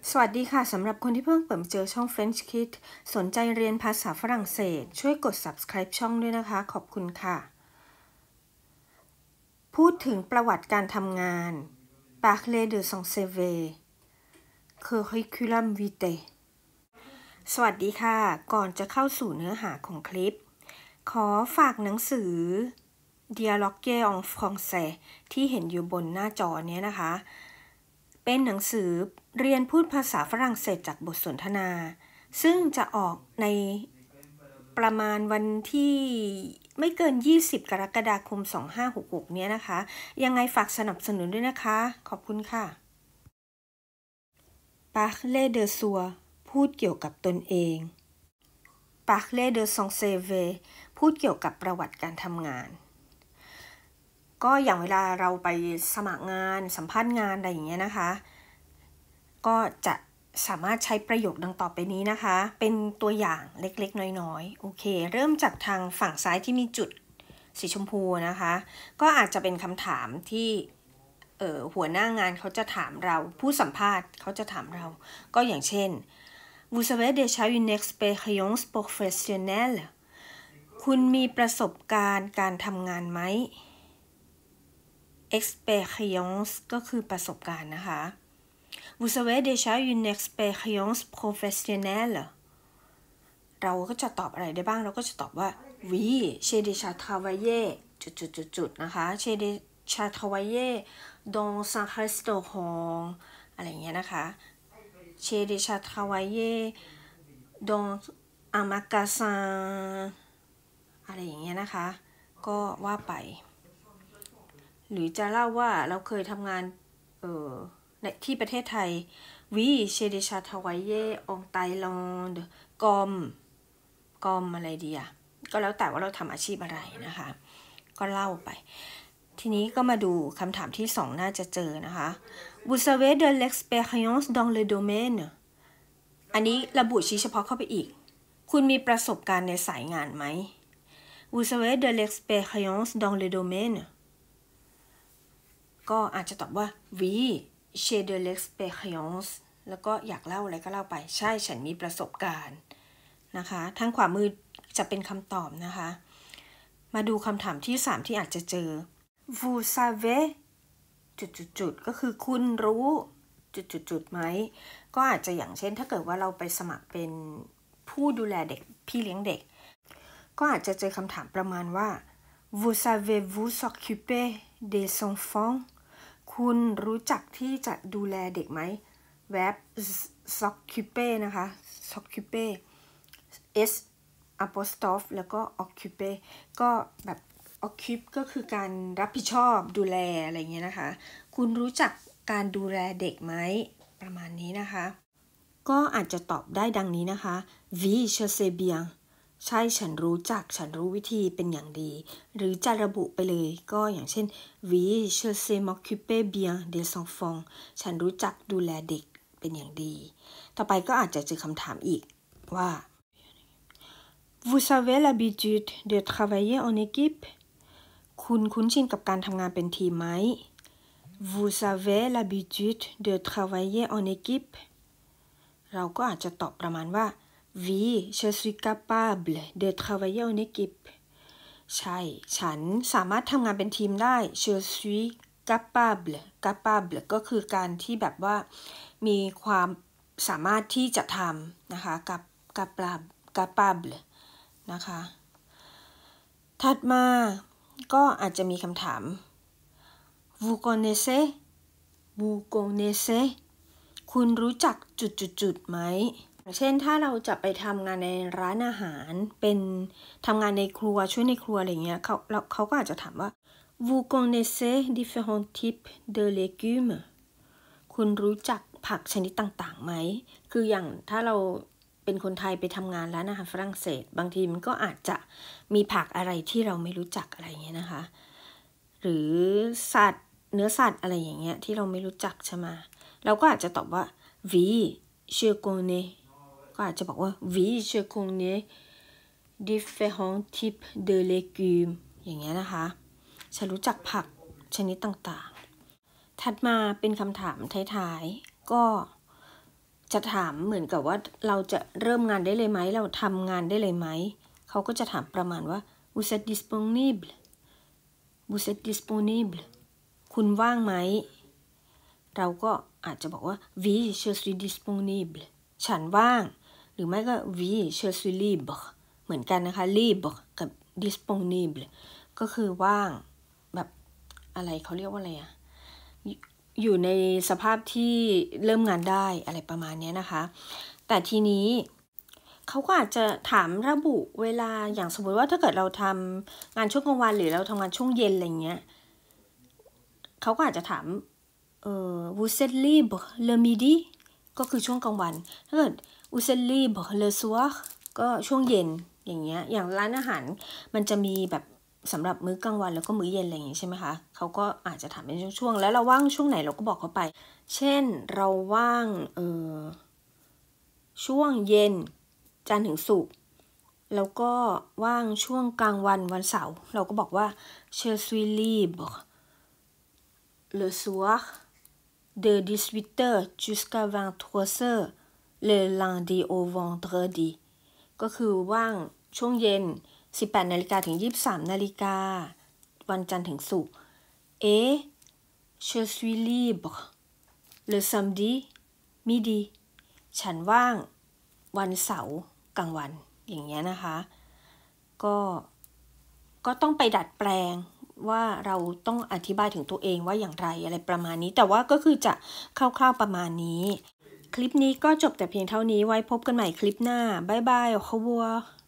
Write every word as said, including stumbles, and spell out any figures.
สวัสดีค่ะสำหรับคนที่เพิ่งเปิดมาเจอช่อง French Kid สนใจเรียนภาษาฝรั่งเศสช่วยกด Subscribe ช่องด้วยนะคะขอบคุณค่ะพูดถึงประวัติการทำงาน Parler de son ซี วี Curriculum vitae สวัสดีค่ะก่อนจะเข้าสู่เนื้อหาของคลิปขอฝากหนังสือ Dialogue en français ที่เห็นอยู่บนหน้าจอเนี้ยนะคะเป็นหนังสือเรียนพูดภาษาฝรั่งเศสจากบทสนทนาซึ่งจะออกในประมาณวันที่ไม่เกินยี่สิบกรกฎาคมสองพันห้าร้อยหกสิบหกเนี้ยนะคะยังไงฝากสนับสนุนด้วยนะคะขอบคุณค่ะ Parler de soi พูดเกี่ยวกับตนเอง Parler de son ซี วี พูดเกี่ยวกับประวัติการทำงานก็อย่างเวลาเราไปสมัครงานสัมภาษณ์งานอะไรอย่างเงี้ยนะคะก็จะสามารถใช้ประโยคดังต่อไปนี้นะคะเป็นตัวอย่างเล็กๆน้อยๆโอเคเริ่มจากทางฝั่งซ้ายที่มีจุดสีชมพูนะคะก็อาจจะเป็นคำถามที่เอ่อหัวหน้างานเขาจะถามเราผู้สัมภาษณ์เขาจะถามเราก็อย่างเช่น Vous avez déjà une expérience professionnelle คุณมีประสบการณ์การทำงานไหมexpérience ก็คือประสบการณ์นะคะ Vous avez déjà une expérience professionnelle เราก็จะตอบอะไรได้บ้างเราก็จะตอบว่า Oui j'ai déjà travaillé จุดๆๆนะคะ j'ai déjà travaillé dans un restaurant อะไรอย่างเงี้ยนะคะ j'ai déjà travaillé dans un magasin อะไรอย่างเงี้ยนะคะก็ว่าไปหรือจะเล่าว่าเราเคยทำงานเอ่อในที่ประเทศไทย Oui j'ai déjà travaillé en Thaïlande กอมกอมอะไรดีอ่ะก็แล้วแต่ว่าเราทำอาชีพอะไรนะคะก็เล่าไปทีนี้ก็มาดูคำถามที่สองน่าจะเจอนะคะ Vous avez de l'expérience dans le domaine อันนี้ระบุชี้เฉพาะเข้าไปอีกคุณมีประสบการณ์ในสายงานไหม Vous avez de l'expérience dans le domaineก็อาจจะตอบว่า Oui j'ai de l'expérience แล้วก็อยากเล่าอะไรก็เล่าไปใช่ฉันมีประสบการณ์นะคะทางขวามือจะเป็นคำตอบนะคะมาดูคำถามที่สามที่อาจจะเจอ Vous savez จุดๆๆก็คือคุณรู้จุดๆๆไหมก็อาจจะอย่างเช่นถ้าเกิดว่าเราไปสมัครเป็นผู้ดูแลเด็กพี่เลี้ยงเด็กก็อาจจะเจอคำถามประมาณว่า Vous savez vous occuper des enfants คุณรู้จักที่จะดูแลเด็กไหม verb s'occuper นะคะ s'occuper s apostrophe แล้วก็ occuper ก็แบบ occupe ก็คือการรับผิดชอบดูแลอะไรเงี้ยนะคะคุณรู้จักการดูแลเด็กไหมประมาณนี้นะคะก็อาจจะตอบได้ดังนี้นะคะ Oui je sais bien ใช่ฉันรู้จักฉันรู้วิธีเป็นอย่างดีหรือจะระบุไปเลยก็อย่างเช่น Oui je sais m'occuper bien des enfants ฉันรู้จักดูแลเด็กเป็นอย่างดีต่อไปก็อาจจะเจอคำถามอีกว่า Vous avez l'habitude de travailler en équipe คุณคุ้นชินกับการทำงานเป็นทีมไหม Vous avez l'habitude de travailler en équipe เราก็อาจจะตอบประมาณว่า Oui je suis capable de travailler en équipe ใช่ฉันสามารถทำงานเป็นทีมได้ Je suis capable capable ก็คือการที่แบบว่ามีความสามารถที่จะทำนะคะ capable capable นะคะถัดมาก็อาจจะมีคำถาม Vous connaissez Vous connaissez คุณรู้จักจุดๆๆไหมเช่นถ้าเราจะไปทำงานในร้านอาหารเป็นทำงานในครัวช่วยในครัวอะไรเงี้ยเขาเขาก็อาจจะถามว่า Vous connaissez différents types de légumes คุณรู้จักผักชนิดต่างๆไหมคืออย่างถ้าเราเป็นคนไทยไปทำงานร้านอาหารฝรั่งเศสบางทีมันก็อาจจะมีผักอะไรที่เราไม่รู้จักอะไรเงี้ยนะคะหรือสัตว์เนื้อสัตว์อะไรอย่างเงี้ยที่เราไม่รู้จักใช่ไหมเราก็อาจจะตอบว่า Oui je connais ก็อาจจะบอกว่า Oui je connais différents types de légumes อย่างเงี้ยนะคะฉันรู้จักผักชนิดต่างๆถัดมาเป็นคำถามท้ายๆก็จะถามเหมือนกับว่าเราจะเริ่มงานได้เลยไหมเราทำงานได้เลยไหมเขาก็จะถามประมาณว่า vous êtes disponible vous êtes disponible คุณว่างไหมเราก็อาจจะบอกว่า oui je suis disponible ฉันว่างหรือไม่ก็ oui je suis libre เหมือนกันนะคะ libre กับ disponible ก็คือว่างแบบอะไรเขาเรียกว่าอะไรอะอยู่ในสภาพที่เริ่มงานได้อะไรประมาณนี้นะคะแต่ทีนี้เขาก็อาจจะถามระบุเวลาอย่างสมมติว่าถ้าเกิดเราทำงานช่วงกลางวันหรือเราทำงานช่วงเย็นอะไรเงี้ยเขาก็อาจจะถามเอ่อ vous êtes libre le midi ก็คือช่วงกลางวันถ้าเกิด vous êtes libre le soir ก็ช่วงเย็นอย่างเงี้ยอย่างร้านอาหารมันจะมีแบบสำหรับมื้อกลางวันแล้วก็มื้อเย็นอะไรอย่างงี้ใช่ไหมคะเขาก็อาจจะถามเป็นช่วงๆแล้วเราว่างช่วงไหนเราก็บอกเขาไปเช่นเราว่างเอ่อช่วงเย็นจันทร์ถึงศุกร์แล้วก็ว่างช่วงกลางวันวันเสาร์เราก็บอกว่า je suis libre le soir de dix-huit heures jusqu'à vingt-trois heures le lundi au vendredi ก็คือว่างช่วงเย็นสิบแปดนาฬิกาถึงยี่สิบสามนาฬิกาวันจันทร์ถึงศุกร์ et je suis libre le samedi midi ฉันว่างวันเสาร์กลางวันอย่างเงี้ยนะคะก็ก็ต้องไปดัดแปลงว่าเราต้องอธิบายถึงตัวเองว่าอย่างไรอะไรประมาณนี้แต่ว่าก็คือจะคร่าวๆประมาณนี้คลิปนี้ก็จบแต่เพียงเท่านี้ไว้พบกันใหม่คลิปหน้าบ๊ายบายau revoir